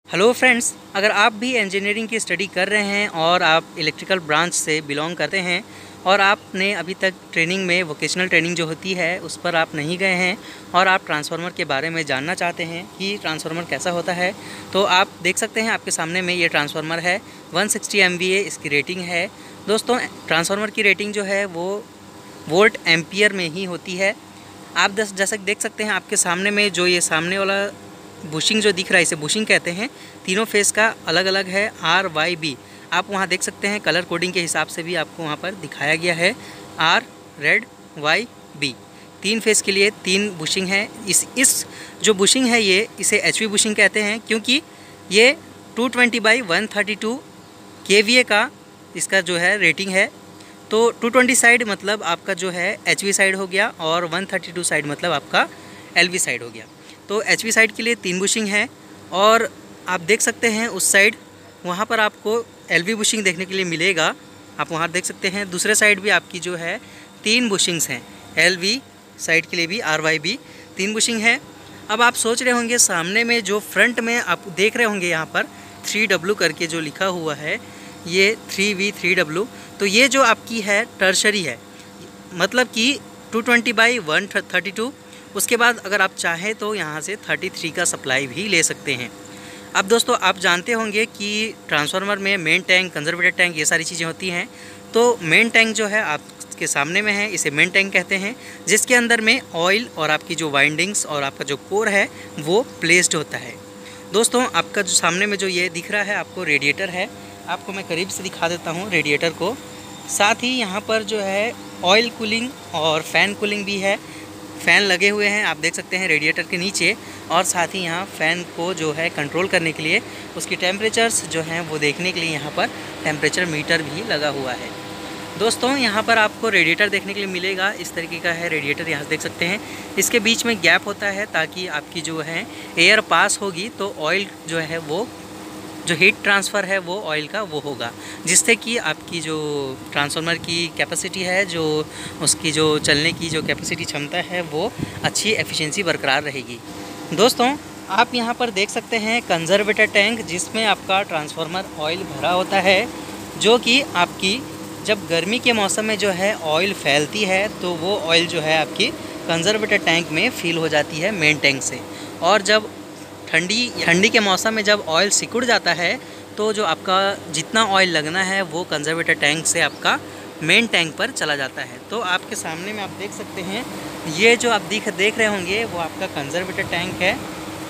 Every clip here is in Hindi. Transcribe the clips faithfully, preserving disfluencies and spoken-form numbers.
हेलो फ्रेंड्स, अगर आप भी इंजीनियरिंग की स्टडी कर रहे हैं और आप इलेक्ट्रिकल ब्रांच से बिलोंग करते हैं और आपने अभी तक ट्रेनिंग में वोकेशनल ट्रेनिंग जो होती है उस पर आप नहीं गए हैं और आप ट्रांसफार्मर के बारे में जानना चाहते हैं कि ट्रांसफार्मर कैसा होता है, तो आप देख सकते हैं आपके सामने में ये ट्रांसफार्मर है। One sixty M V A इसकी रेटिंग है। दोस्तों, ट्रांसफार्मर की रेटिंग जो है वो वोल्ट एम्पियर में ही होती है। आप जैसा देख सकते हैं आपके सामने में जो ये सामने वाला बुशिंग जो दिख रहा है इसे बुशिंग कहते हैं। तीनों फेस का अलग अलग है, आर वाई बी। आप वहाँ देख सकते हैं कलर कोडिंग के हिसाब से भी आपको वहाँ पर दिखाया गया है। आर रेड, वाई बी, तीन फेस के लिए तीन बुशिंग है। इस इस जो बुशिंग है ये इसे एच वी बुशिंग कहते हैं, क्योंकि ये two twenty by one thirty two K V A का इसका जो है रेटिंग है। तो टू ट्वेंटी साइड मतलब आपका जो है एच वी साइड हो गया और वन थर्टी टू साइड मतलब आपका एल वी साइड हो गया। तो एच वी साइड के लिए तीन बुशिंग है और आप देख सकते हैं उस साइड वहाँ पर आपको एल वी बुशिंग देखने के लिए मिलेगा। आप वहाँ देख सकते हैं दूसरे साइड भी आपकी जो है तीन बुशिंग्स हैं। एल वी साइड के लिए भी आर वाई बी तीन बुशिंग है। अब आप सोच रहे होंगे सामने में जो फ्रंट में आप देख रहे होंगे यहाँ पर थ्री डब्ल्यू करके जो लिखा हुआ है, ये थ्री वी थ्री डब्ल्यू, तो ये जो आपकी है टर्शरी है, मतलब कि two twenty by one thirty two. उसके बाद अगर आप चाहें तो यहाँ से थर्टी थ्री का सप्लाई भी ले सकते हैं। अब दोस्तों, आप जानते होंगे कि ट्रांसफार्मर में मेन टैंक, कंजर्वेटर टैंक, ये सारी चीज़ें होती हैं। तो मेन टैंक जो है आपके सामने में है, इसे मेन टैंक कहते हैं, जिसके अंदर में ऑयल और आपकी जो वाइंडिंग्स और आपका जो कोर है वो प्लेस्ड होता है। दोस्तों, आपका जो सामने में जो ये दिख रहा है आपको रेडिएटर है। आपको मैं करीब से दिखा देता हूँ रेडिएटर को। साथ ही यहाँ पर जो है ऑयल कूलिंग और फ़ैन कूलिंग भी है। फ़ैन लगे हुए हैं, आप देख सकते हैं रेडिएटर के नीचे, और साथ ही यहाँ फ़ैन को जो है कंट्रोल करने के लिए उसकी टेम्परेचर्स जो हैं वो देखने के लिए यहाँ पर टेम्परेचर मीटर भी लगा हुआ है। दोस्तों, यहाँ पर आपको रेडिएटर देखने के लिए मिलेगा, इस तरीके का है रेडिएटर। यहाँ देख सकते हैं इसके बीच में गैप होता है ताकि आपकी जो है एयर पास होगी तो ऑयल जो है वो जो हीट ट्रांसफ़र है वो ऑयल का वो होगा, जिससे कि आपकी जो ट्रांसफार्मर की कैपेसिटी है, जो उसकी जो चलने की जो कैपेसिटी क्षमता है वो अच्छी एफिशिएंसी बरकरार रहेगी। दोस्तों, आप यहाँ पर देख सकते हैं कंजर्वेटर टैंक, जिसमें आपका ट्रांसफार्मर ऑयल भरा होता है, जो कि आपकी जब गर्मी के मौसम में जो है ऑयल फैलती है तो वो ऑयल जो है आपकी कंजर्वेटर टैंक में फिल हो जाती है मेन टैंक से। और जब ठंडी ठंडी के मौसम में जब ऑयल सिकुड़ जाता है तो जो आपका जितना ऑयल लगना है वो कंजर्वेटर टैंक से आपका मेन टैंक पर चला जाता है। तो आपके सामने में आप देख सकते हैं ये जो आप दिख देख रहे होंगे वो आपका कंजर्वेटर टैंक है,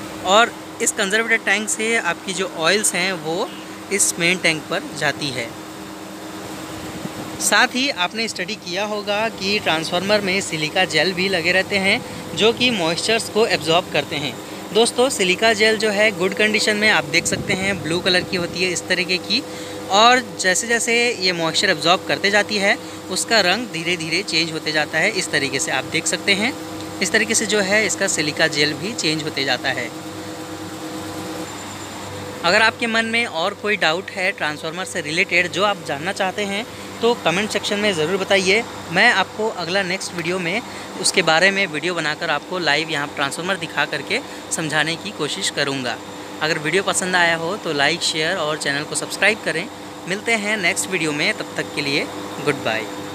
और इस कंजर्वेटर टैंक से आपकी जो ऑयल्स हैं वो इस मेन टैंक पर जाती है। साथ ही आपने स्टडी किया होगा कि ट्रांसफार्मर में सिलिका जेल भी लगे रहते हैं जो कि मॉइस्चर्स को एब्जॉर्ब करते हैं। दोस्तों, सिलिका जेल जो है गुड कंडीशन में आप देख सकते हैं ब्लू कलर की होती है इस तरीके की, और जैसे जैसे ये मॉइस्चर एब्जॉर्ब करते जाती है उसका रंग धीरे धीरे चेंज होते जाता है। इस तरीके से आप देख सकते हैं, इस तरीके से जो है इसका सिलिका जेल भी चेंज होते जाता है। अगर आपके मन में और कोई डाउट है ट्रांसफार्मर से रिलेटेड जो आप जानना चाहते हैं तो कमेंट सेक्शन में ज़रूर बताइए। मैं आपको अगला नेक्स्ट वीडियो में उसके बारे में वीडियो बनाकर आपको लाइव यहाँ ट्रांसफार्मर दिखा करके समझाने की कोशिश करूँगा। अगर वीडियो पसंद आया हो तो लाइक, शेयर और चैनल को सब्सक्राइब करें। मिलते हैं नेक्स्ट वीडियो में, तब तक के लिए गुड बाय।